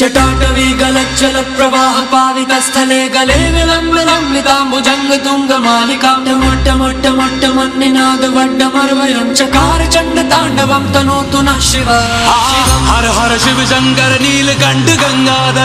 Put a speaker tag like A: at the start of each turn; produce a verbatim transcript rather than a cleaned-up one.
A: जटाटवी गलज्जल प्रवाह पावित स्थले गले विलंब लंबिताम्बुजंग तुंग मालिका मोट्ट मोट्ट मोट्ट मन्निनाद वड्डमर्वयं चकार चंड तांडवं तनोतु नः शिव।
B: हर हर शिव शंकर नीलकंठ गंगाधर।